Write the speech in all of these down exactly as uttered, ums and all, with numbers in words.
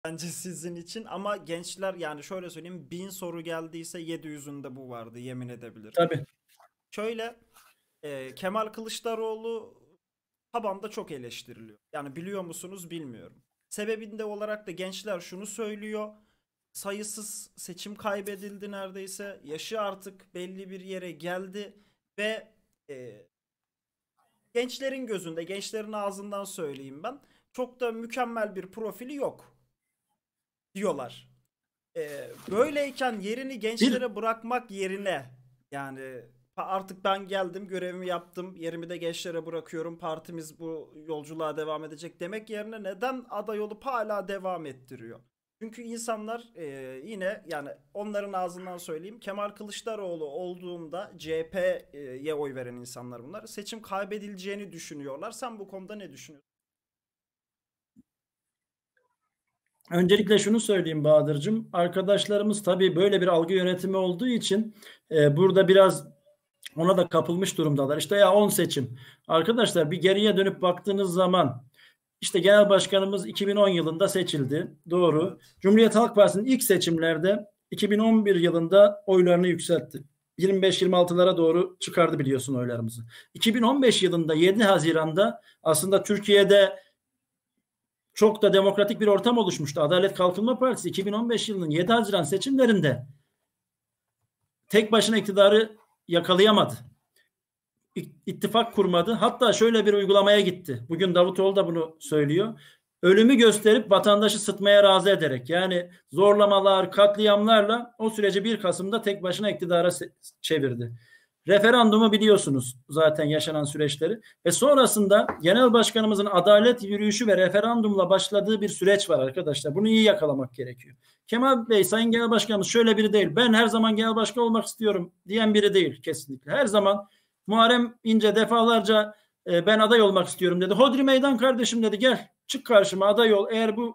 bence sizin için, ama gençler, yani şöyle söyleyeyim, bin soru geldiyse yedi yüzünde bu vardı, yemin edebilirim. Tabii. Şöyle, e, Kemal Kılıçdaroğlu tabanda çok eleştiriliyor. Yani biliyor musunuz bilmiyorum. Sebebinde olarak da gençler şunu söylüyor. Sayısız seçim kaybedildi neredeyse. Yaşı artık belli bir yere geldi ve e, gençlerin gözünde, gençlerin ağzından söyleyeyim ben, çok da mükemmel bir profili yok diyorlar. E, böyleyken yerini Bir gençlere bırakmak yerine, yani artık ben geldim, görevimi yaptım, yerimi de gençlere bırakıyorum, partimiz bu yolculuğa devam edecek demek yerine neden aday olup hala devam ettiriyor? Çünkü insanlar, e, yine yani onların ağzından söyleyeyim, Kemal Kılıçdaroğlu olduğunda C H P'ye oy veren insanlar bunlar. Seçim kaybedileceğini düşünüyorlar. Sen bu konuda ne düşünüyorsun? Öncelikle şunu söyleyeyim Bahadır'cığım. Arkadaşlarımız tabii böyle bir algı yönetimi olduğu için e, burada biraz ona da kapılmış durumdalar. İşte ya on seçim. Arkadaşlar bir geriye dönüp baktığınız zaman işte genel başkanımız iki bin on yılında seçildi. Doğru. Evet. Cumhuriyet Halk Partisi'nin ilk seçimlerde iki bin on bir yılında oylarını yükseltti. yirmi beş yirmi altılara doğru çıkardı biliyorsun oylarımızı. iki bin on beş yılında yedi Haziran'da aslında Türkiye'de çok da demokratik bir ortam oluşmuştu. Adalet Kalkınma Partisi iki bin on beş yılının yedi Haziran seçimlerinde tek başına iktidarı yakalayamadı. İttifak kurmadı. Hatta şöyle bir uygulamaya gitti. Bugün Davutoğlu da bunu söylüyor. Ölümü gösterip vatandaşı sıtmaya razı ederek, yani zorlamalar, katliamlarla o süreci bir Kasım'da tek başına iktidara çevirdi. Referandumu biliyorsunuz zaten, yaşanan süreçleri ve sonrasında genel başkanımızın adalet yürüyüşü ve referandumla başladığı bir süreç var arkadaşlar. Bunu iyi yakalamak gerekiyor. Kemal Bey, Sayın Genel Başkanımız şöyle biri değil. Ben her zaman genel başkan olmak istiyorum diyen biri değil kesinlikle. Her zaman Muharrem İnce defalarca e, ben aday olmak istiyorum dedi. Hodri meydan kardeşim dedi, gel çık karşıma aday ol. Eğer bu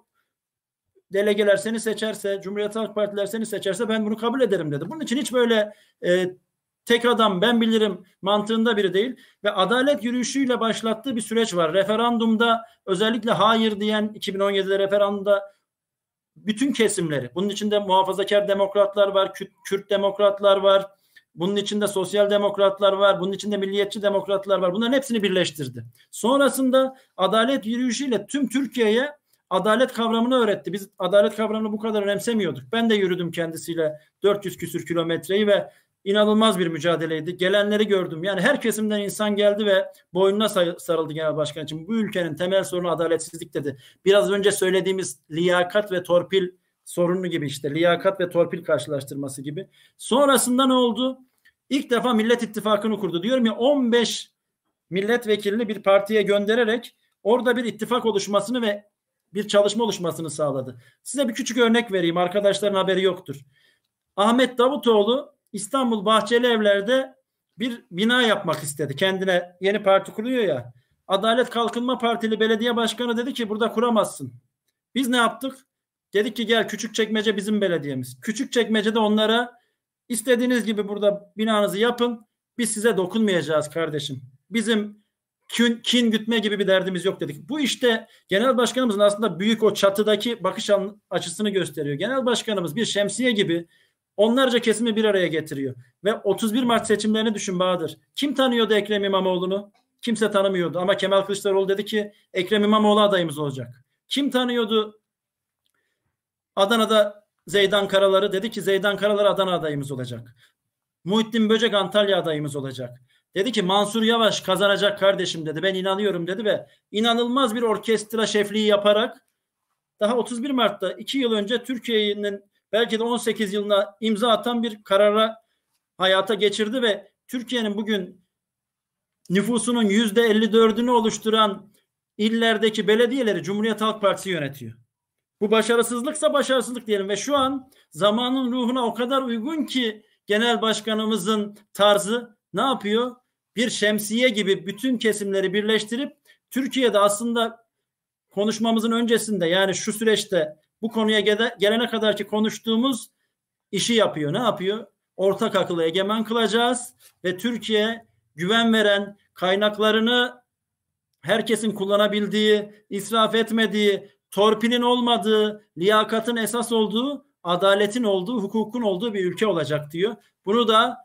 delegeler seni seçerse, Cumhuriyet Halk Partiler seni seçerse ben bunu kabul ederim dedi. Bunun için hiç böyle e, tek adam ben bilirim mantığında biri değil ve adalet yürüyüşüyle başlattığı bir süreç var. Referandumda özellikle hayır diyen, iki bin on yedide referandumda bütün kesimleri, bunun içinde muhafazakar demokratlar var, Kürt, Kürt demokratlar var, bunun içinde sosyal demokratlar var, bunun içinde milliyetçi demokratlar var. Bunların hepsini birleştirdi. Sonrasında adalet yürüyüşüyle tüm Türkiye'ye adalet kavramını öğretti. Biz adalet kavramını bu kadar önemsemiyorduk. Ben de yürüdüm kendisiyle dört yüz küsür kilometreyi ve inanılmaz bir mücadeleydi. Gelenleri gördüm. Yani her kesimden insan geldi ve boynuna sarıldı genel başkan için. Bu ülkenin temel sorunu adaletsizlik dedi. Biraz önce söylediğimiz liyakat ve torpil sorunu gibi, işte liyakat ve torpil karşılaştırması gibi. Sonrasında ne oldu? İlk defa Millet İttifakı'nı kurdu. Diyorum ya, on beş milletvekilini bir partiye göndererek orada bir ittifak oluşmasını ve bir çalışma oluşmasını sağladı. Size bir küçük örnek vereyim. Arkadaşların haberi yoktur. Ahmet Davutoğlu İstanbul Bahçelievler'de bir bina yapmak istedi. Kendine yeni parti kuruyor ya. Adalet Kalkınma Partili belediye başkanı dedi ki burada kuramazsın. Biz ne yaptık? Dedik ki gel, Küçükçekmece bizim belediyemiz. Küçükçekmece'de onlara istediğiniz gibi burada binanızı yapın. Biz size dokunmayacağız kardeşim. Bizim kin, kin gütme gibi bir derdimiz yok dedik. Bu işte genel başkanımızın aslında büyük o çatıdaki bakış açısını gösteriyor. Genel başkanımız bir şemsiye gibi onlarca kesimi bir araya getiriyor. Ve otuz bir Mart seçimlerini düşün Bahadır. Kim tanıyordu Ekrem İmamoğlu'nu? Kimse tanımıyordu. Ama Kemal Kılıçdaroğlu dedi ki Ekrem İmamoğlu adayımız olacak. Kim tanıyordu Adana'da Zeydan Karalar'ı? Dedi ki Zeydan Karalar Adana adayımız olacak. Muhittin Böcek Antalya adayımız olacak. Dedi ki Mansur Yavaş kazanacak kardeşim dedi. Ben inanıyorum dedi ve inanılmaz bir orkestra şefliği yaparak daha otuz bir Mart'ta iki yıl önce Türkiye'nin belki de on sekiz yılına imza atan bir karara hayata geçirdi ve Türkiye'nin bugün nüfusunun yüzde elli dördünü oluşturan illerdeki belediyeleri Cumhuriyet Halk Partisi yönetiyor. Bu başarısızlıksa başarısızlık diyelim ve şu an zamanın ruhuna o kadar uygun ki genel başkanımızın tarzı ne yapıyor? Bir şemsiye gibi bütün kesimleri birleştirip Türkiye'de aslında konuşmamızın öncesinde, yani şu süreçte bu konuya gelene kadar ki konuştuğumuz işi yapıyor. Ne yapıyor? Ortak akıllı egemen kılacağız ve Türkiye güven veren, kaynaklarını herkesin kullanabildiği, israf etmediği, torpilin olmadığı, liyakatın esas olduğu, adaletin olduğu, hukukun olduğu bir ülke olacak diyor. Bunu da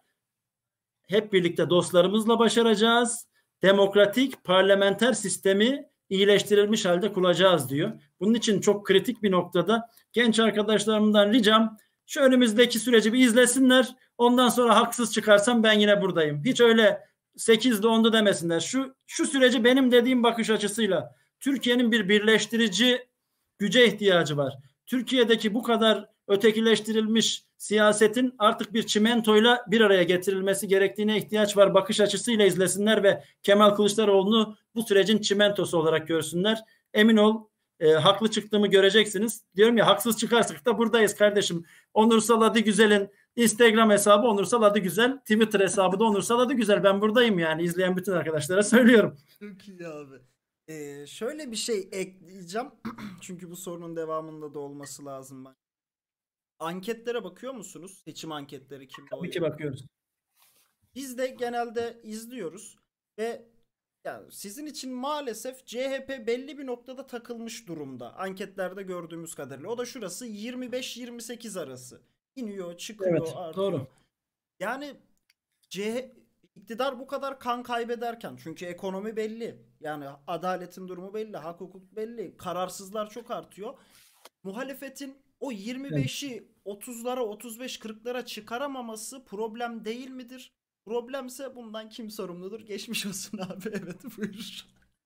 hep birlikte dostlarımızla başaracağız. Demokratik parlamenter sistemi iyileştirilmiş halde kuracağız diyor. Bunun için çok kritik bir noktada genç arkadaşlarımdan ricam şu önümüzdeki süreci bir izlesinler. Ondan sonra haksız çıkarsam ben yine buradayım. Hiç öyle sekizde ondu demesinler. Şu, şu süreci benim dediğim bakış açısıyla Türkiye'nin bir birleştirici güce ihtiyacı var. Türkiye'deki bu kadar ötekileştirilmiş siyasetin artık bir çimentoyla bir araya getirilmesi gerektiğine ihtiyaç var. Bakış açısıyla izlesinler ve Kemal Kılıçdaroğlu'nu bu sürecin çimentosu olarak görsünler. Emin ol e, haklı çıktığımı göreceksiniz. Diyorum ya haksız çıkarsak da buradayız kardeşim. Onursal Adıgüzel'in Instagram hesabı Onursal Adıgüzel, Twitter hesabı da Onursal Adıgüzel. Ben buradayım yani izleyen bütün arkadaşlara söylüyorum. Çok iyi abi. Ee, şöyle bir şey ekleyeceğim. Çünkü bu sorunun devamında da olması lazım. Ben. Anketlere bakıyor musunuz? Seçim anketleri kimde Tabii oy? ki bakıyoruz. Biz de genelde izliyoruz ve yani sizin için maalesef C H P belli bir noktada takılmış durumda. Anketlerde gördüğümüz kadarıyla. O da şurası yirmi beş yirmi sekiz arası. İniyor, çıkıyor, Evet, artıyor. doğru. Yani C H P iktidar bu kadar kan kaybederken çünkü ekonomi belli. Yani adaletin durumu belli, hak hukuk belli. Kararsızlar çok artıyor. Muhalefetin o yirmi beşi otuzlara, otuz beş kırklara çıkaramaması problem değil midir? Problemse bundan kim sorumludur? Geçmiş olsun abi. Evet, buyur.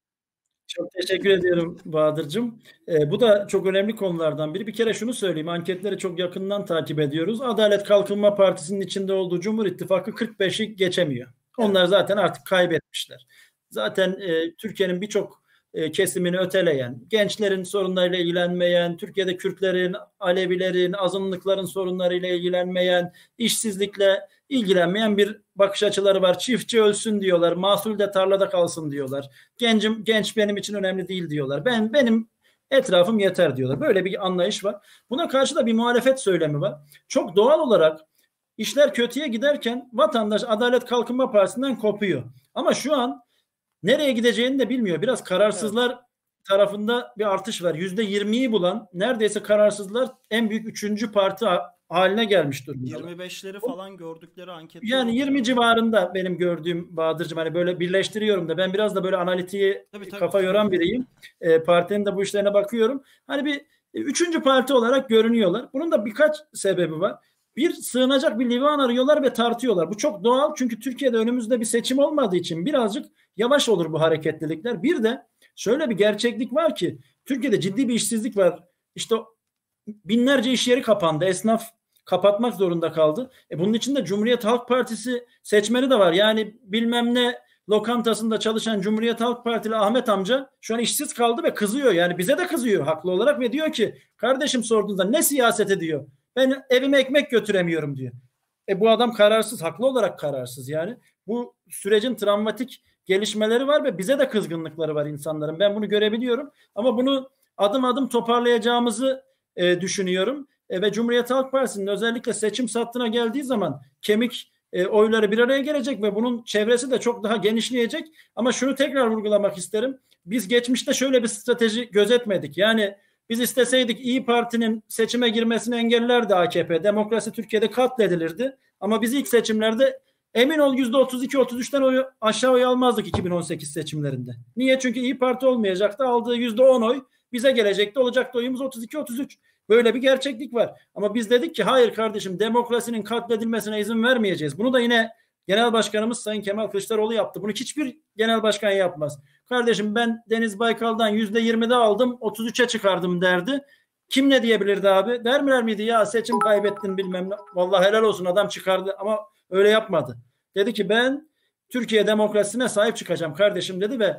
Çok teşekkür ediyorum Bahadır'cığım. Ee, bu da çok önemli konulardan biri. Bir kere şunu söyleyeyim. Anketleri çok yakından takip ediyoruz. Adalet Kalkınma Partisi'nin içinde olduğu Cumhur İttifakı kırk beşi geçemiyor. Onlar zaten artık kaybetmişler. Zaten e, Türkiye'nin birçok e, kesimini öteleyen, gençlerin sorunlarıyla ilgilenmeyen, Türkiye'de Kürtlerin, Alevilerin, azınlıkların sorunlarıyla ilgilenmeyen, işsizlikle ilgilenmeyen bir bakış açıları var. Çiftçi ölsün diyorlar, mahsul de tarlada kalsın diyorlar. Gencim, genç benim için önemli değil diyorlar. Ben benim etrafım yeter diyorlar. Böyle bir anlayış var. Buna karşı da bir muhalefet söylemi var. Çok doğal olarak işler kötüye giderken vatandaş Adalet Kalkınma Partisi'nden kopuyor. Ama şu an nereye gideceğini de bilmiyor. Biraz kararsızlar evet. tarafında bir artış var. yüzde yirmiyi bulan neredeyse kararsızlar en büyük üçüncü parti haline gelmiş durumda. yirmi beşleri falan gördükleri anketler. Yani yirmi civarında benim gördüğüm Bahadır'cığım, hani böyle birleştiriyorum da ben biraz da böyle analitiğe tabii, tabii, kafa tabii. yoran biriyim. E, partinin de bu işlerine bakıyorum. Hani bir e, üçüncü parti olarak görünüyorlar. Bunun da birkaç sebebi var. Bir, sığınacak bir livan arıyorlar ve tartıyorlar. Bu çok doğal çünkü Türkiye'de önümüzde bir seçim olmadığı için birazcık yavaş olur bu hareketlilikler. Bir de şöyle bir gerçeklik var ki Türkiye'de ciddi bir işsizlik var. İşte binlerce iş yeri kapandı. Esnaf kapatmak zorunda kaldı. E bunun içinde Cumhuriyet Halk Partisi seçmeni de var. Yani bilmem ne lokantasında çalışan Cumhuriyet Halk Partili Ahmet amca şu an işsiz kaldı ve kızıyor. Yani bize de kızıyor haklı olarak ve diyor ki kardeşim sorduğunda ne siyaset ediyor? Ben evime ekmek götüremiyorum diyor. E bu adam kararsız, haklı olarak kararsız yani. Bu sürecin travmatik gelişmeleri var ve bize de kızgınlıkları var insanların. Ben bunu görebiliyorum ama bunu adım adım toparlayacağımızı e, düşünüyorum. E, ve Cumhuriyet Halk Partisi'nin özellikle seçim sattığına geldiği zaman kemik e, oyları bir araya gelecek ve bunun çevresi de çok daha genişleyecek. Ama şunu tekrar vurgulamak isterim. Biz geçmişte şöyle bir strateji gözetmedik. Yani biz isteseydik İyi Parti'nin seçime girmesini engellerdi A K P. Demokrasi Türkiye'de katledilirdi. Ama biz ilk seçimlerde emin ol yüzde otuz iki otuz üçten oy, aşağı oy almazdık iki bin on sekiz seçimlerinde. Niye? Çünkü İyi Parti olmayacaktı. Aldığı yüzde on oy bize gelecekti. Olacaktı oyumuz otuz iki otuz üç. Böyle bir gerçeklik var. Ama biz dedik ki hayır kardeşim demokrasinin katledilmesine izin vermeyeceğiz. Bunu da yine Genel Başkanımız Sayın Kemal Kılıçdaroğlu yaptı. Bunu hiçbir genel başkan yapmaz. Kardeşim ben Deniz Baykal'dan yüzde yirmide aldım otuz üçe çıkardım derdi. Kim ne diyebilirdi abi? Der miydi ya seçim kaybettin bilmem ne. Vallahi helal olsun adam çıkardı ama öyle yapmadı. Dedi ki ben Türkiye demokrasisine sahip çıkacağım kardeşim dedi ve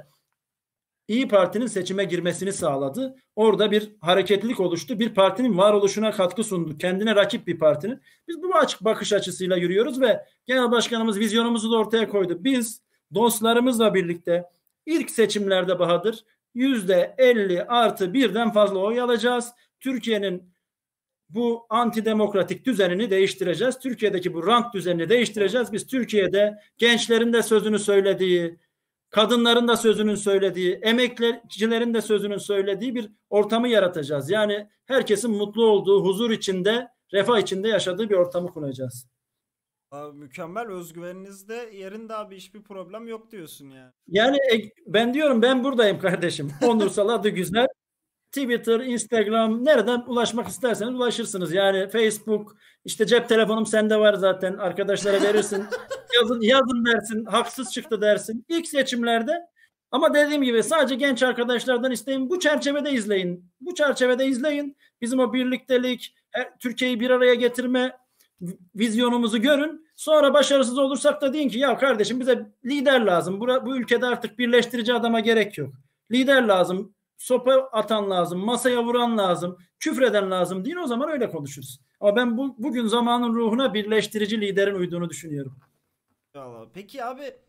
İyi Parti'nin seçime girmesini sağladı. Orada bir hareketlilik oluştu. Bir partinin varoluşuna katkı sundu. Kendine rakip bir partinin. Biz bu açık bakış açısıyla yürüyoruz ve Genel Başkanımız vizyonumuzu da ortaya koydu. Biz dostlarımızla birlikte ilk seçimlerde Bahadır yüzde elli artı birden fazla oy alacağız. Türkiye'nin bu antidemokratik düzenini değiştireceğiz. Türkiye'deki bu rant düzenini değiştireceğiz. Biz Türkiye'de gençlerin de sözünü söylediği, kadınların da sözünün söylediği, emekçilerin de sözünün söylediği bir ortamı yaratacağız. Yani herkesin mutlu olduğu, huzur içinde, refah içinde yaşadığı bir ortamı kuracağız. Abi, mükemmel, özgüveniniz de yerinde abi, hiçbir problem yok diyorsun yani. Yani e, ben diyorum, ben buradayım kardeşim. Onursal adı güzel. Twitter, Instagram, nereden ulaşmak isterseniz ulaşırsınız. Yani Facebook, işte cep telefonum sende var zaten. Arkadaşlara verirsin. Yazın, yazın dersin. Haksız çıktı dersin. İlk seçimlerde, ama dediğim gibi sadece genç arkadaşlardan isteyin. Bu çerçevede izleyin. Bu çerçevede izleyin. Bizim o birliktelik, Türkiye'yi bir araya getirme vizyonumuzu görün. Sonra başarısız olursak da deyin ki ya kardeşim, bize lider lazım. Bu, bu ülkede artık birleştirici adama gerek yok. Lider lazım. Sopa atan lazım. Masaya vuran lazım. Küfreden lazım deyin, o zaman öyle konuşuruz. Ama ben bu, bugün zamanın ruhuna birleştirici liderin uyduğunu düşünüyorum. Vallahi. Peki abi,